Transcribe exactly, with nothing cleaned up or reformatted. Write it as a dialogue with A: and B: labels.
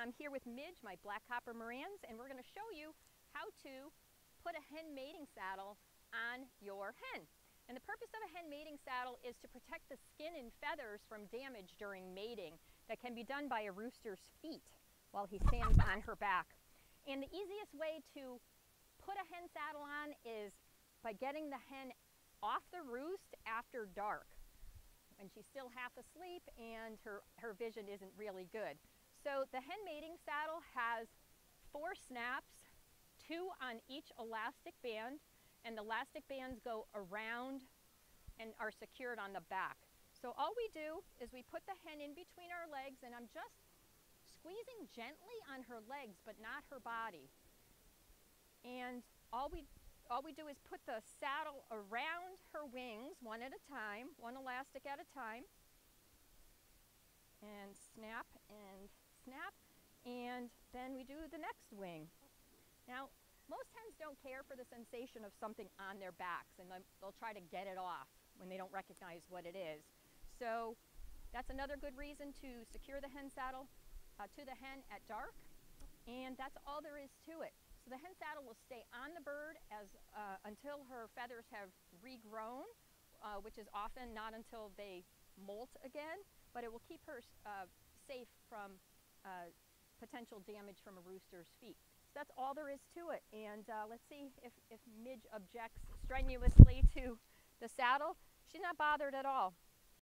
A: I'm here with Midge, my black copper Marans, and we're going to show you how to put a hen mating saddle on your hen. And the purpose of a hen mating saddle is to protect the skin and feathers from damage during mating that can be done by a rooster's feet while he stands on her back. And the easiest way to put a hen saddle on is by getting the hen off the roost after dark, when she's still half asleep and her, her vision isn't really good. So the hen mating saddle has four snaps, two on each elastic band, and the elastic bands go around and are secured on the back. So all we do is we put the hen in between our legs, and I'm just squeezing gently on her legs but not her body. And all we all we do is put the saddle around her wings one at a time, one elastic at a time, and snap and snap, and then we do the next wing. Now, most hens don't care for the sensation of something on their backs, and they'll try to get it off when they don't recognize what it is. So that's another good reason to secure the hen saddle uh, to the hen at dark, and that's all there is to it. So the hen saddle will stay on the bird as uh, until her feathers have regrown, uh, which is often not until they molt again, but it will keep her uh, safe from uh, potential damage from a rooster's feet. So that's all there is to it. And uh, let's see if, if Midge objects strenuously to the saddle. She's not bothered at all.